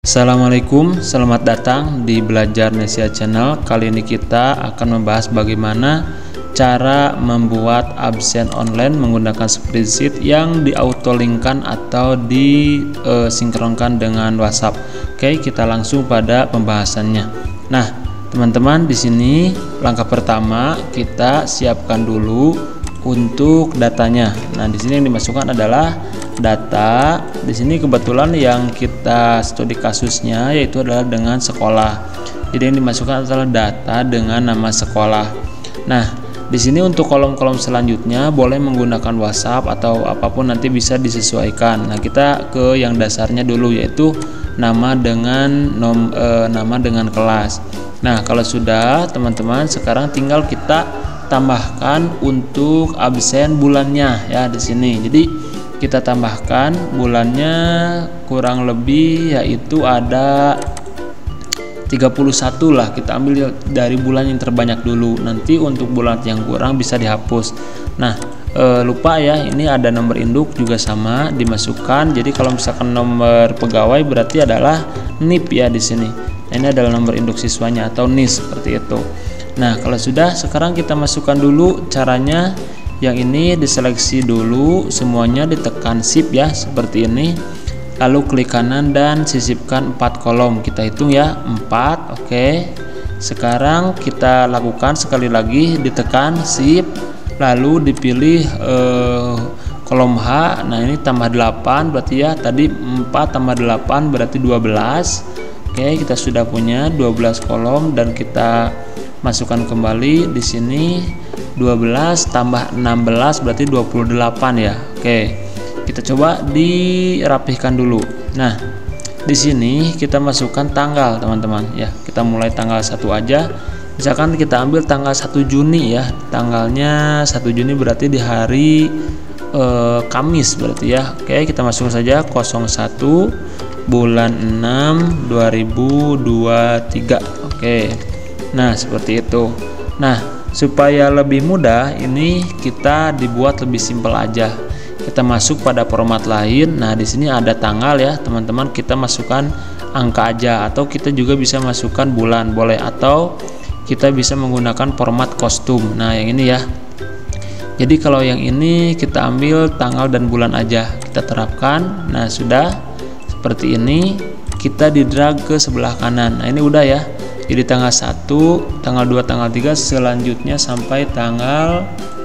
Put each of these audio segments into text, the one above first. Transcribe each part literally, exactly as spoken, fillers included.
Assalamualaikum, selamat datang di Belajar Nesia Channel. Kali ini kita akan membahas bagaimana cara membuat absen online menggunakan spreadsheet yang diautolinkkan atau disinkronkan dengan WhatsApp. Oke, kita langsung pada pembahasannya. Nah, teman-teman, di sini langkah pertama kita siapkan dulu untuk datanya. Nah, di sini yang dimasukkan adalah data. Di sini kebetulan yang kita studi kasusnya yaitu adalah dengan sekolah. Jadi yang dimasukkan adalah data dengan nama sekolah. Nah, di sini untuk kolom-kolom selanjutnya boleh menggunakan WhatsApp atau apapun, nanti bisa disesuaikan. Nah, kita ke yang dasarnya dulu yaitu nama dengan nom, e, nama dengan kelas. Nah, kalau sudah teman-teman, sekarang tinggal kita tambahkan untuk absen bulannya ya di sini. Jadi kita tambahkan bulannya kurang lebih yaitu ada tiga puluh satu lah, kita ambil dari bulan yang terbanyak dulu, nanti untuk bulan yang kurang bisa dihapus. Nah, e, lupa ya, ini ada nomor induk juga sama dimasukkan. Jadi kalau misalkan nomor pegawai berarti adalah N I P ya di sini. Nah, ini adalah nomor induk siswanya atau N I S seperti itu. Nah, kalau sudah, sekarang kita masukkan dulu caranya. Yang ini diseleksi dulu semuanya, ditekan shift ya seperti ini, lalu klik kanan dan sisipkan empat kolom. Kita hitung ya, empat. Oke, sekarang kita lakukan sekali lagi, ditekan shift lalu dipilih eh, kolom H. Nah, ini tambah delapan berarti ya, tadi empat tambah delapan berarti dua belas. Oke, kita sudah punya dua belas kolom dan kita masukkan kembali di sini. Dua belas tambah enam belas berarti dua puluh delapan ya. Oke, kita coba dirapihkan dulu. Nah, di sini kita masukkan tanggal teman-teman ya. Kita mulai tanggal satu aja. Misalkan kita ambil tanggal satu Juni ya. Tanggalnya satu Juni berarti di hari eh, Kamis berarti ya. Oke, kita masukkan saja nol satu bulan enam dua ribu dua puluh tiga. Oke. Nah, seperti itu. Nah, supaya lebih mudah, ini kita dibuat lebih simpel aja. Kita masuk pada format lain. Nah, di sini ada tanggal ya, teman-teman. Kita masukkan angka aja, atau kita juga bisa masukkan bulan, boleh. Atau kita bisa menggunakan format kostum. Nah, yang ini ya. Jadi kalau yang ini kita ambil tanggal dan bulan aja, kita terapkan. Nah, sudah seperti ini. Kita di drag ke sebelah kanan. Nah, ini udah ya. Jadi tanggal satu, tanggal dua, tanggal tiga, selanjutnya sampai tanggal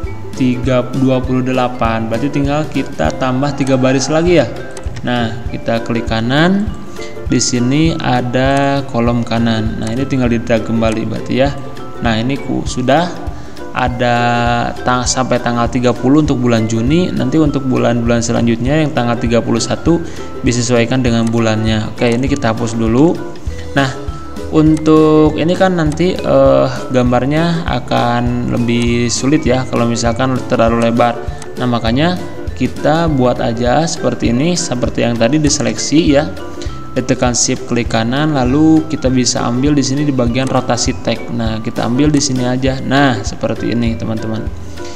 dua puluh delapan. Berarti tinggal kita tambah tiga baris lagi ya. Nah, kita klik kanan. Di sini ada kolom kanan. Nah, ini tinggal di drag kembali berarti ya. Nah, ini ku sudah ada tang sampai tanggal tiga puluh untuk bulan Juni. Nanti untuk bulan-bulan selanjutnya yang tanggal tiga puluh satu disesuaikan dengan bulannya. Oke, ini kita hapus dulu. Nah, untuk ini kan nanti eh, gambarnya akan lebih sulit ya kalau misalkan terlalu lebar. Nah, makanya kita buat aja seperti ini, seperti yang tadi diseleksi ya. Ditekan shift klik kanan, lalu kita bisa ambil di sini di bagian rotasi teks. Nah, kita ambil di sini aja. Nah, seperti ini teman-teman.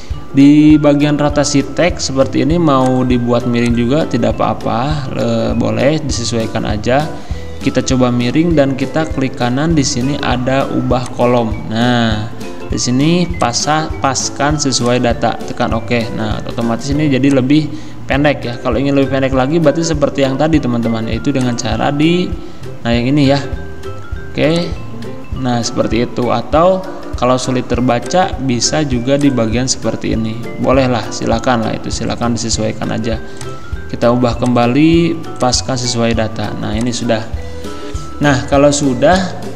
Di bagian rotasi teks seperti ini, mau dibuat miring juga tidak apa-apa, boleh disesuaikan aja. Kita coba miring dan kita klik kanan. Di sini ada ubah kolom. Nah, di sini pasah paskan sesuai data, tekan oke. Nah, otomatis ini jadi lebih pendek ya. Kalau ingin lebih pendek lagi berarti seperti yang tadi teman-teman, yaitu dengan cara di nah yang ini ya. Oke. Nah, seperti itu. Atau kalau sulit terbaca bisa juga di bagian seperti ini. Bolehlah, silakan lah, itu silakan disesuaikan aja. Kita ubah kembali paskan sesuai data. Nah, ini sudah. Nah, kalau sudah,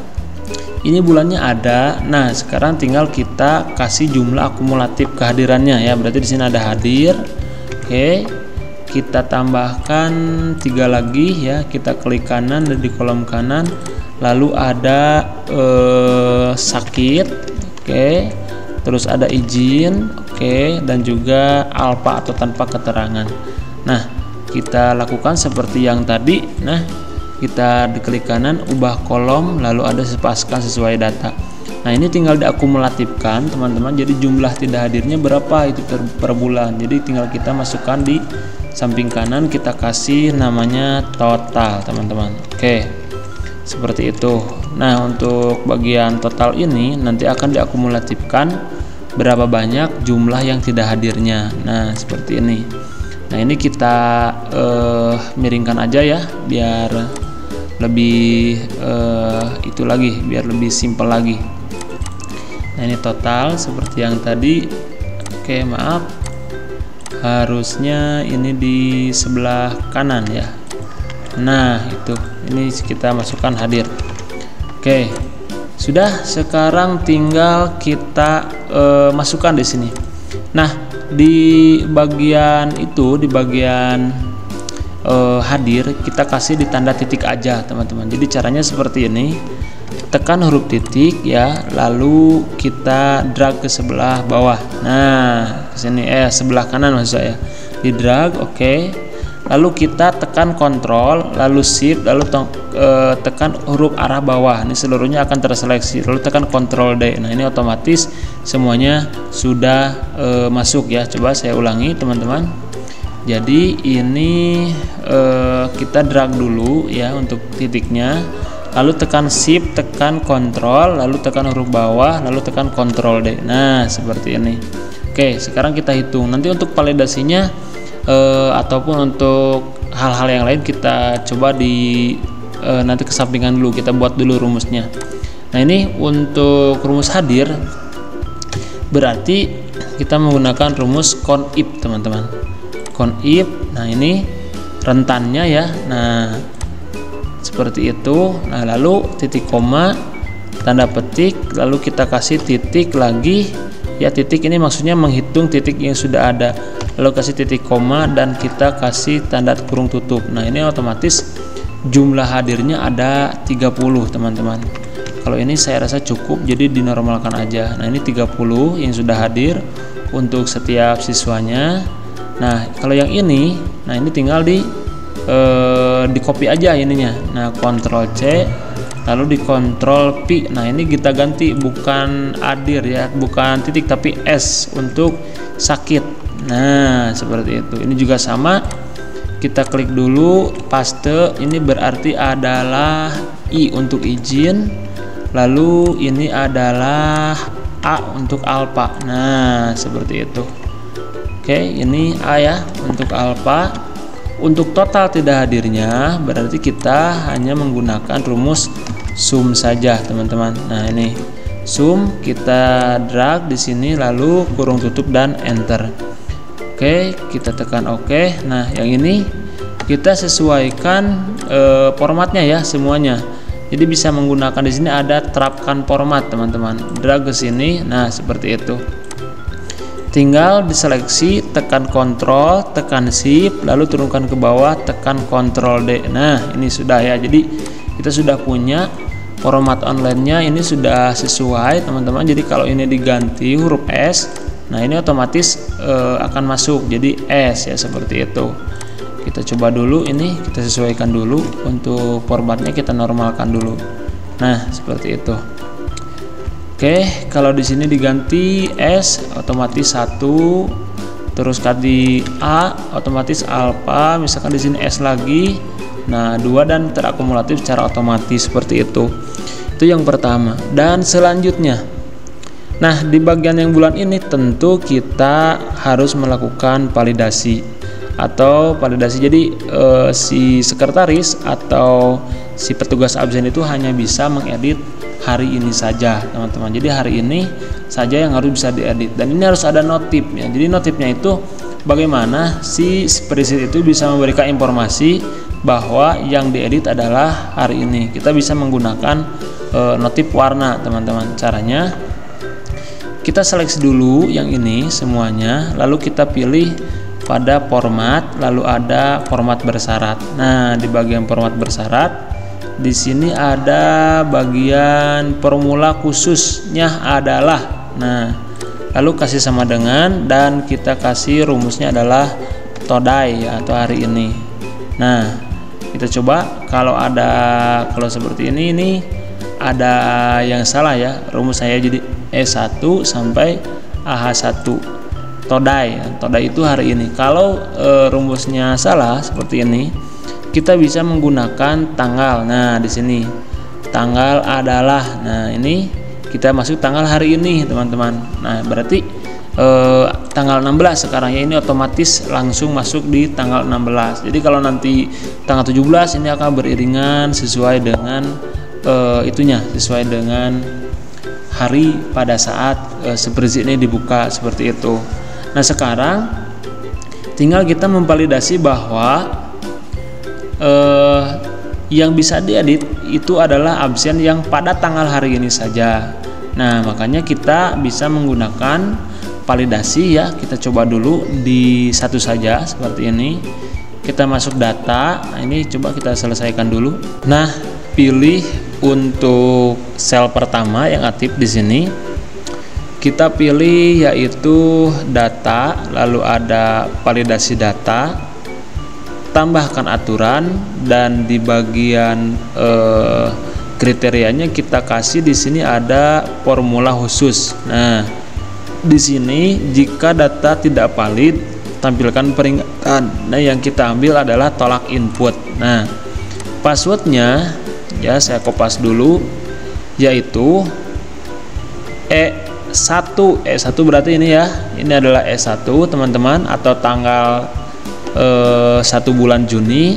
ini bulannya ada. Nah, sekarang tinggal kita kasih jumlah akumulatif kehadirannya ya. Berarti di sini ada hadir. Oke, kita tambahkan tiga lagi ya. Kita klik kanan dan di kolom kanan, lalu ada eh, sakit. Oke, terus ada izin. Oke, dan juga alfa atau tanpa keterangan. Nah, kita lakukan seperti yang tadi. Nah, kita diklik kanan, ubah kolom, lalu ada paskan sesuai data. Nah, ini tinggal diakumulatifkan teman-teman. Jadi jumlah tidak hadirnya berapa itu per, per bulan. Jadi tinggal kita masukkan di samping kanan, kita kasih namanya total teman-teman. Oke, Seperti itu. Nah, untuk bagian total ini nanti akan diakumulatifkan berapa banyak jumlah yang tidak hadirnya. Nah, seperti ini. Nah, ini kita eh, miringkan aja ya, biar lebih eh, itu lagi, biar lebih simpel lagi. Nah, ini total seperti yang tadi. Oke, maaf, harusnya ini di sebelah kanan ya. Nah, itu ini kita masukkan hadir. Oke, sudah. Sekarang tinggal kita eh, masukkan di sini. Nah, di bagian itu, di bagian eh, hadir, kita kasih di tanda titik aja, teman-teman. Jadi caranya seperti ini. Tekan huruf titik ya, lalu kita drag ke sebelah bawah. Nah, ke sini eh sebelah kanan maksud saya. Di drag, oke. Okay. Lalu kita tekan kontrol, lalu shift, lalu eh, tekan huruf arah bawah. Ini seluruhnya akan terseleksi. Lalu tekan kontrol D. Nah, ini otomatis semuanya sudah eh, masuk ya. Coba saya ulangi, teman-teman. Jadi ini eh, kita drag dulu ya untuk titiknya. Lalu tekan shift, tekan kontrol, lalu tekan huruf bawah, lalu tekan kontrol D. Nah, seperti ini. Oke, sekarang kita hitung. Nanti untuk validasinya eh, ataupun untuk hal-hal yang lain kita coba di eh, nanti kesampingan dulu. Kita buat dulu rumusnya. Nah, ini untuk rumus hadir berarti kita menggunakan rumus conif, teman-teman. Conif. Nah, ini rentannya ya. Nah, seperti itu. Nah, lalu titik koma, tanda petik, lalu kita kasih titik lagi ya. Titik ini maksudnya menghitung titik yang sudah ada, lalu kasih titik koma dan kita kasih tanda kurung tutup. Nah, ini otomatis jumlah hadirnya ada tiga puluh, teman-teman. Kalau ini saya rasa cukup, jadi dinormalkan aja. Nah, ini tiga puluh yang sudah hadir untuk setiap siswanya. Nah, kalau yang ini, nah ini tinggal di Eh, di copy aja ininya. Nah, kontrol C, lalu di kontrol P. Nah, ini kita ganti bukan hadir ya, bukan titik tapi S untuk sakit. Nah, seperti itu. Ini juga sama. Kita klik dulu paste. Ini berarti adalah I untuk izin. Lalu ini adalah A untuk alpha. Nah, seperti itu. Oke, ini A ya untuk alpha. Untuk total tidak hadirnya berarti kita hanya menggunakan rumus sum saja, teman-teman. Nah, ini sum, kita drag di sini lalu kurung tutup dan enter. Oke, kita tekan oke. Nah, yang ini kita sesuaikan e, formatnya ya semuanya. Jadi bisa menggunakan di sini ada terapkan format, teman-teman. Drag ke sini. Nah, seperti itu. Tinggal diseleksi, tekan kontrol, tekan shift, lalu turunkan ke bawah, tekan kontrol D. Nah, ini sudah ya. Jadi kita sudah punya format online-nya, ini sudah sesuai, teman-teman. Jadi kalau ini diganti huruf S, nah ini otomatis e, akan masuk jadi S ya, seperti itu. Kita coba dulu ini, kita sesuaikan dulu untuk formatnya, kita normalkan dulu. Nah, seperti itu. Oke, kalau di sini diganti S otomatis satu, terus di A otomatis alpha, misalkan di sini S lagi. Nah, dua dan terakumulatif secara otomatis seperti itu. Itu yang pertama. Dan selanjutnya, nah di bagian yang bulan ini tentu kita harus melakukan validasi atau validasi. Jadi eh, si sekretaris atau si petugas absen itu hanya bisa mengedit hari ini saja, teman-teman. Jadi hari ini saja yang harus bisa diedit, dan ini harus ada notif ya. Jadi notifnya itu bagaimana si spreadsheet itu bisa memberikan informasi bahwa yang diedit adalah hari ini. Kita bisa menggunakan e, notif warna, teman-teman. Caranya kita seleksi dulu yang ini semuanya, lalu kita pilih pada format, lalu ada format bersyarat. Nah, di bagian format bersyarat di sini ada bagian formula khususnya adalah. Nah, lalu kasih sama dengan dan kita kasih rumusnya adalah today ya, atau hari ini. Nah, kita coba kalau ada kalau seperti ini ini ada yang salah ya. Rumus saya jadi E satu sampai A H satu. Today, today itu hari ini. Kalau e, rumusnya salah seperti ini, kita bisa menggunakan tanggal. Nah, di sini tanggal adalah. Nah, ini kita masuk tanggal hari ini, teman-teman. Nah, berarti eh, tanggal enam belas sekarang ya, ini otomatis langsung masuk di tanggal enam belas. Jadi kalau nanti tanggal tujuh belas ini akan beriringan sesuai dengan eh, itunya, sesuai dengan hari pada saat eh, spreadsheet ini dibuka, seperti itu. Nah, sekarang tinggal kita memvalidasi bahwa eh, yang bisa diedit itu adalah absen yang pada tanggal hari ini saja. Nah, makanya kita bisa menggunakan validasi ya. Kita coba dulu di satu saja seperti ini. Kita masuk data. Nah, ini coba kita selesaikan dulu. Nah, pilih untuk sel pertama yang aktif di sini. Kita pilih yaitu data, lalu ada validasi data, tambahkan aturan, dan di bagian eh, kriterianya kita kasih di sini ada formula khusus. Nah, di sini jika data tidak valid tampilkan peringatan. Nah, yang kita ambil adalah tolak input. Nah, passwordnya ya saya kopas dulu, yaitu E satu. E satu berarti ini ya, ini adalah E satu teman-teman, atau tanggal eh, satu bulan Juni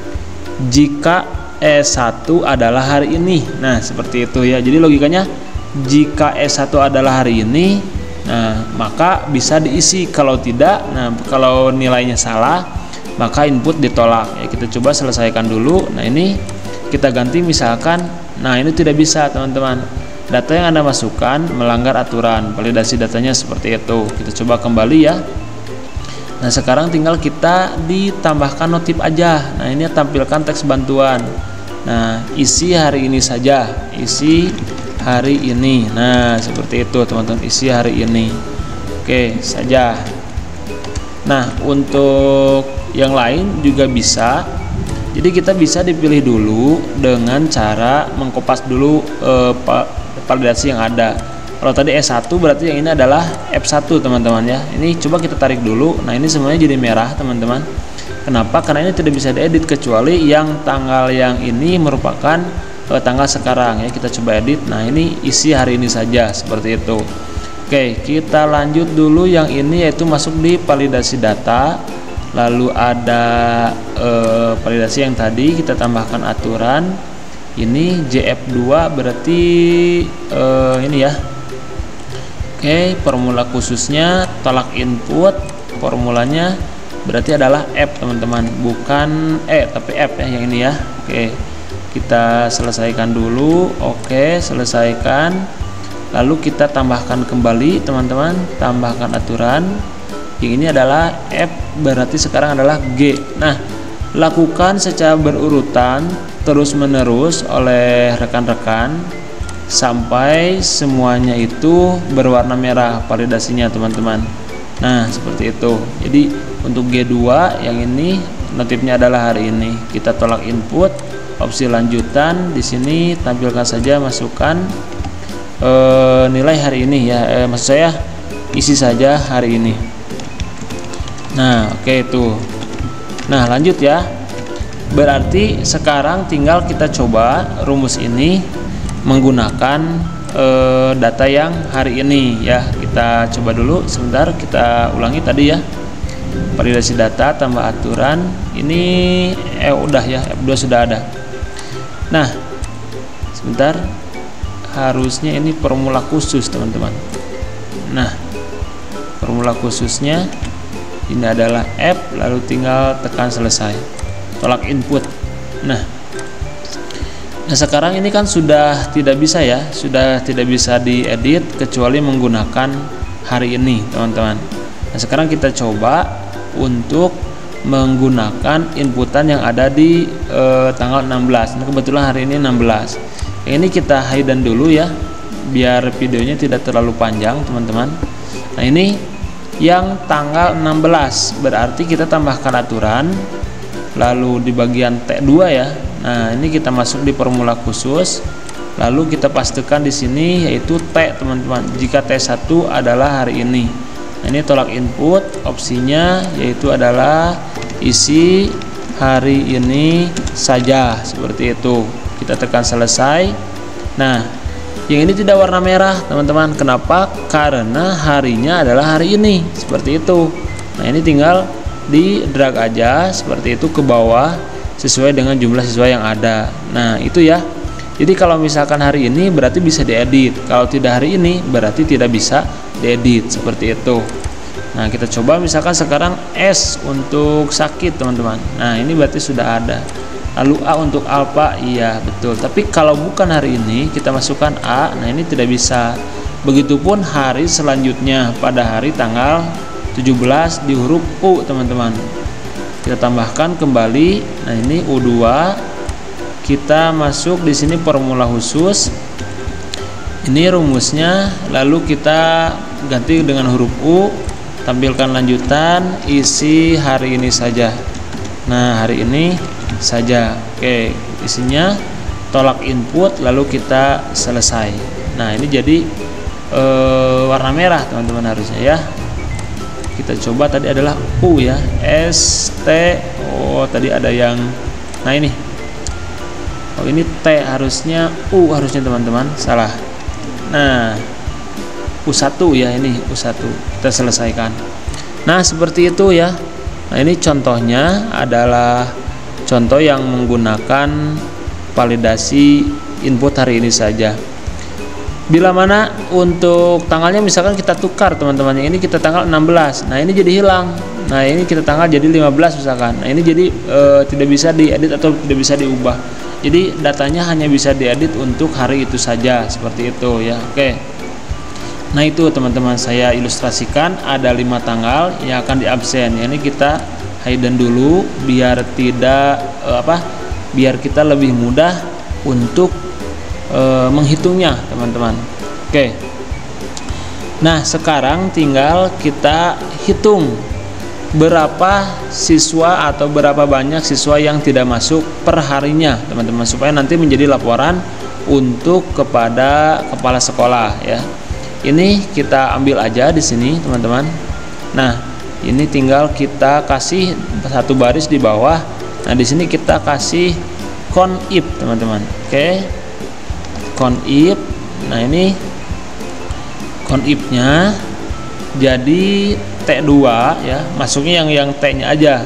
jika E satu adalah hari ini. Nah, seperti itu ya. Jadi logikanya jika E satu adalah hari ini, nah maka bisa diisi. Kalau tidak, nah kalau nilainya salah maka input ditolak ya. Kita coba selesaikan dulu. Nah, ini kita ganti misalkan, nah ini tidak bisa teman-teman, data yang Anda masukkan melanggar aturan, validasi datanya seperti itu. Kita coba kembali ya. Nah, sekarang tinggal kita ditambahkan notif aja. Nah, ini tampilkan teks bantuan. Nah, isi hari ini saja, isi hari ini. Nah, seperti itu teman-teman, isi hari ini. Oke saja. Nah, untuk yang lain juga bisa. Jadi kita bisa dipilih dulu dengan cara mengkopas dulu eh, validasi yang ada. Kalau tadi S satu berarti yang ini adalah F satu teman-teman ya. Ini coba kita tarik dulu. Nah, ini semuanya jadi merah teman-teman. Kenapa? Karena ini tidak bisa diedit kecuali yang tanggal yang ini merupakan eh, tanggal sekarang ya. Kita coba edit. Nah, ini isi hari ini saja seperti itu. Oke, kita lanjut dulu yang ini, yaitu masuk di validasi data. Lalu ada eh, validasi yang tadi kita tambahkan aturan. Ini J F dua berarti eh, ini ya. Oke, formula khususnya tolak input, formulanya berarti adalah F teman-teman, bukan E tapi F ya yang ini ya. Oke, kita selesaikan dulu. Oke, selesaikan. Lalu kita tambahkan kembali teman-teman, tambahkan aturan. Yang ini adalah F, berarti sekarang adalah G. Nah, lakukan secara berurutan terus menerus oleh rekan-rekan sampai semuanya itu berwarna merah validasinya teman-teman. Nah, seperti itu. Jadi untuk G dua yang ini notifnya adalah hari ini. Kita tolak input, opsi lanjutan. Di sini tampilkan saja, masukkan e, nilai hari ini ya. E, maksud saya isi saja hari ini. Nah, oke okay, itu. Nah, lanjut ya. Berarti sekarang tinggal kita coba rumus ini menggunakan e, data yang hari ini ya. Kita coba dulu sebentar, kita ulangi tadi ya. Validasi data tambah aturan. Ini eh udah ya, F dua sudah ada. Nah, sebentar. Harusnya ini formula khusus, teman-teman. Nah, formula khususnya ini adalah F, lalu tinggal tekan selesai, tolak input. Nah, nah sekarang ini kan sudah tidak bisa ya, sudah tidak bisa diedit kecuali menggunakan hari ini teman-teman. Nah, sekarang kita coba untuk menggunakan inputan yang ada di eh, tanggal enam belas. Nah, kebetulan hari ini enam belas. Ini kita hide dulu ya, biar videonya tidak terlalu panjang teman-teman. Nah, ini yang tanggal enam belas, berarti kita tambahkan aturan, lalu di bagian T dua ya. Nah, ini kita masuk di formula khusus, lalu kita pastikan di sini yaitu T teman-teman, jika T satu adalah hari ini. Nah, ini tolak input, opsinya yaitu adalah isi hari ini saja, seperti itu. kita tekan selesai. Nah, yang ini tidak warna merah teman-teman. Kenapa? Karena harinya adalah hari ini, seperti itu. Nah, ini tinggal di drag aja seperti itu ke bawah sesuai dengan jumlah siswa yang ada. Nah, itu ya. Jadi kalau misalkan hari ini berarti bisa diedit, kalau tidak hari ini berarti tidak bisa diedit, seperti itu. Nah, kita coba misalkan sekarang S untuk sakit teman-teman. Nah, ini berarti sudah ada. Lalu A untuk alpha, iya betul. Tapi kalau bukan hari ini kita masukkan A, nah ini tidak bisa. Begitupun hari selanjutnya pada hari tanggal tujuh belas di huruf U teman-teman. Kita tambahkan kembali. Nah, ini U dua. Kita masuk di sini formula khusus. Ini rumusnya, lalu kita ganti dengan huruf U. Tampilkan lanjutan, isi hari ini saja. Nah, hari ini saja. Oke, isinya tolak input lalu kita selesai. Nah, ini jadi e, warna merah teman-teman harusnya ya. Kita coba, tadi adalah U ya, S T. Oh, tadi ada yang, nah ini, oh ini T, harusnya U harusnya teman-teman, salah. Nah, U satu ya, ini U satu kita selesaikan. Nah, seperti itu ya. Nah, ini contohnya adalah contoh yang menggunakan validasi input hari ini saja. Bila mana untuk tanggalnya misalkan kita tukar teman-teman, ini kita tanggal enam belas. Nah, ini jadi hilang. Nah, ini kita tanggal jadi lima belas misalkan. Nah, ini jadi e, tidak bisa diedit atau tidak bisa diubah. Jadi datanya hanya bisa diedit untuk hari itu saja, seperti itu ya. Oke. Nah, itu teman-teman saya ilustrasikan ada lima tanggal yang akan diabsen. Ini kita hidden dulu biar tidak eh, apa? Biar kita lebih mudah untuk eh, menghitungnya, teman-teman. Oke. Nah, sekarang tinggal kita hitung berapa siswa atau berapa banyak siswa yang tidak masuk per harinya, teman-teman, supaya nanti menjadi laporan untuk kepada kepala sekolah ya. Ini kita ambil aja di sini teman-teman. Nah, ini tinggal kita kasih satu baris di bawah. Nah, di sini kita kasih conif teman-teman. Oke, conif. Nah, ini conifnya jadi T dua ya, masuknya yang yang T-nya aja.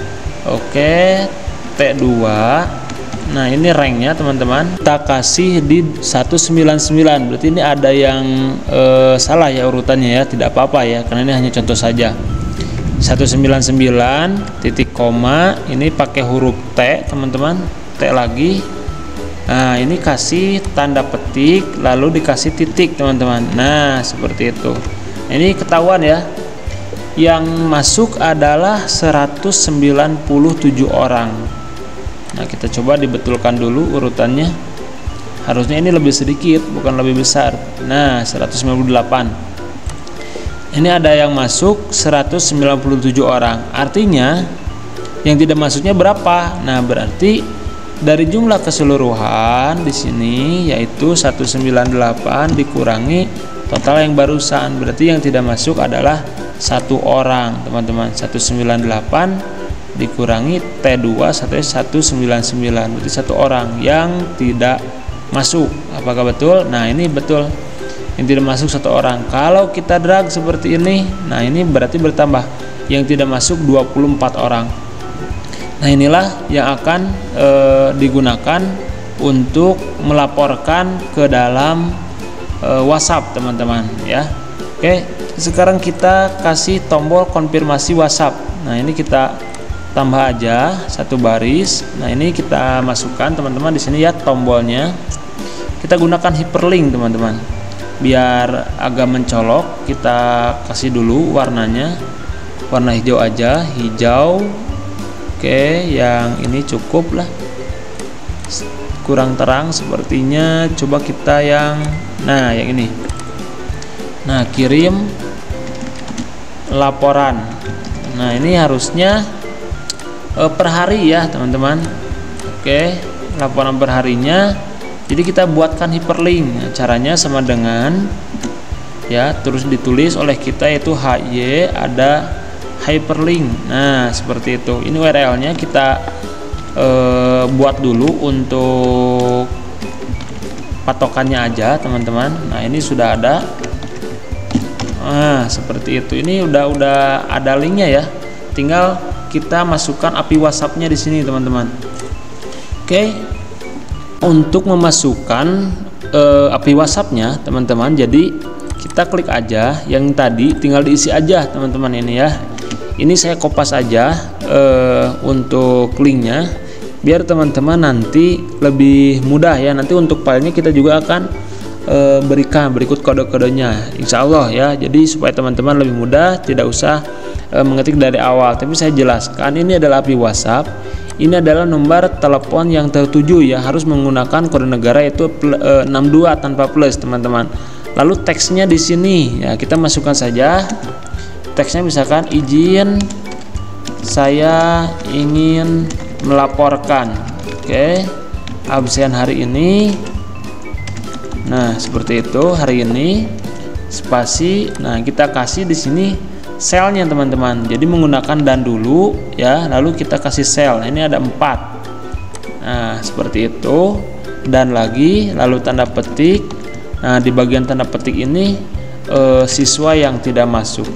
Oke, T dua. Nah, ini ranknya teman-teman kita kasih di seratus sembilan puluh sembilan. Berarti ini ada yang e, salah ya urutannya ya, tidak apa-apa ya, karena ini hanya contoh saja. Seratus sembilan puluh sembilan titik koma, ini pakai huruf T teman-teman, T lagi. Nah, ini kasih tanda petik lalu dikasih titik teman-teman. Nah, seperti itu. Ini ketahuan ya, yang masuk adalah seratus sembilan puluh tujuh orang. Nah, kita coba dibetulkan dulu urutannya. Harusnya ini lebih sedikit, bukan lebih besar. Nah, seratus sembilan puluh delapan. Ini ada yang masuk seratus sembilan puluh tujuh orang. Artinya yang tidak masuknya berapa? Nah, berarti dari jumlah keseluruhan di sini yaitu seratus sembilan puluh delapan dikurangi total yang barusan. Berarti yang tidak masuk adalah satu orang, teman-teman. seratus sembilan puluh delapan dikurangi T dua seratus sembilan puluh sembilan, berarti satu orang yang tidak masuk. Apakah betul? Nah, ini betul, yang tidak masuk satu orang. Kalau kita drag seperti ini, nah ini berarti bertambah, yang tidak masuk dua puluh empat orang. Nah, inilah yang akan e, digunakan untuk melaporkan ke dalam e, WhatsApp teman-teman ya. Oke, sekarang kita kasih tombol konfirmasi WhatsApp. Nah, ini kita tambah aja satu baris. Nah, ini kita masukkan teman-teman di sini ya tombolnya. Kita gunakan hyperlink teman-teman. Biar agak mencolok, kita kasih dulu warnanya. Warna hijau aja, hijau. Oke, yang ini cukup lah. Kurang terang sepertinya. Coba kita yang, nah yang ini. Nah, kirim laporan. Nah, ini harusnya per hari ya teman-teman. Oke, laporan per harinya. Jadi kita buatkan hyperlink. Nah, caranya sama dengan ya, terus ditulis oleh kita yaitu H Y, ada hyperlink. Nah, seperti itu. Ini U R L-nya kita eh, buat dulu untuk patokannya aja teman-teman. Nah ini sudah ada. Nah seperti itu. Ini udah udah ada linknya ya. Tinggal kita masukkan A P I WhatsApp-nya di sini teman-teman. Oke. Untuk memasukkan eh, A P I WhatsApp-nya teman-teman, jadi kita klik aja yang tadi, tinggal diisi aja teman-teman ini ya. Ini saya kopas aja eh, untuk linknya, biar teman-teman nanti lebih mudah ya. Nanti untuk filenya kita juga akan e, berikan berikut kode-kodenya insya Allah ya. Jadi supaya teman-teman lebih mudah, tidak usah e, mengetik dari awal, tapi saya jelaskan. Ini adalah A P I WhatsApp, ini adalah nomor telepon yang tertuju ya, harus menggunakan kode negara yaitu e, enam dua tanpa plus teman-teman. Lalu teksnya di sini ya, kita masukkan saja teksnya, misalkan izin saya ingin melaporkan, oke, okay, absen hari ini. Nah seperti itu, hari ini spasi. Nah kita kasih di sini selnya teman-teman, jadi menggunakan dan dulu ya, lalu kita kasih sel. Nah, ini ada empat. Nah seperti itu, dan lagi lalu tanda petik. Nah di bagian tanda petik ini eh, siswa yang tidak masuk.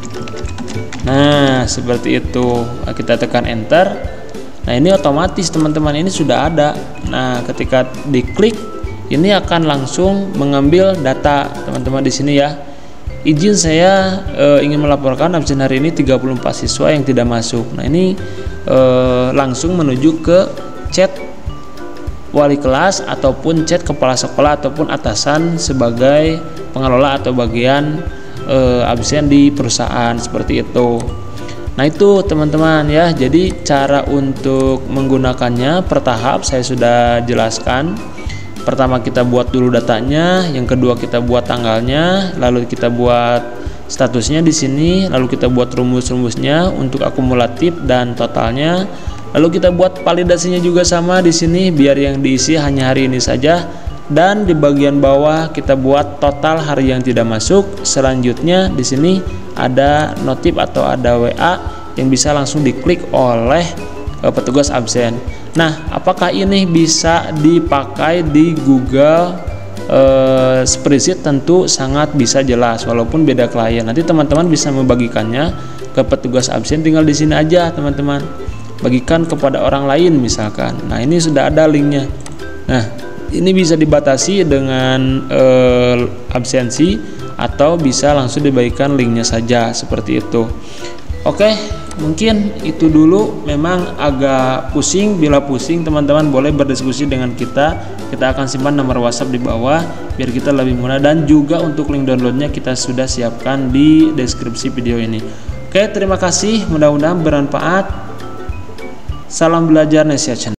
Nah seperti itu, kita tekan enter. Nah ini otomatis teman-teman, ini sudah ada. Nah ketika diklik ini akan langsung mengambil data teman-teman di sini ya. Izin saya e, ingin melaporkan absen hari ini tiga puluh empat siswa yang tidak masuk. Nah ini e, langsung menuju ke chat wali kelas ataupun chat kepala sekolah ataupun atasan sebagai pengelola atau bagian e, absen di perusahaan, seperti itu. Nah itu teman-teman ya, jadi cara untuk menggunakannya bertahap saya sudah jelaskan. Pertama kita buat dulu datanya, yang kedua kita buat tanggalnya, lalu kita buat statusnya di sini, lalu kita buat rumus-rumusnya untuk akumulatif dan totalnya, lalu kita buat validasinya juga sama di sini, biar yang diisi hanya hari ini saja, dan di bagian bawah kita buat total hari yang tidak masuk. Selanjutnya di sini ada notif atau ada W A yang bisa langsung diklik oleh e, petugas absen. Nah, apakah ini bisa dipakai di Google e, Spreadsheet? Tentu sangat bisa, jelas, walaupun beda klien. Nanti teman-teman bisa membagikannya ke petugas absen, tinggal di sini aja teman-teman. Bagikan kepada orang lain misalkan. Nah, ini sudah ada linknya. Nah, ini bisa dibatasi dengan e, absensi, atau bisa langsung dibagikan linknya saja, seperti itu. Oke, mungkin itu dulu. Memang agak pusing, bila pusing teman-teman boleh berdiskusi dengan kita. Kita akan simpan nomor WhatsApp di bawah biar kita lebih mudah, dan juga untuk link downloadnya kita sudah siapkan di deskripsi video ini. Oke, terima kasih, mudah-mudahan bermanfaat. Salam belajar Nesia Channel.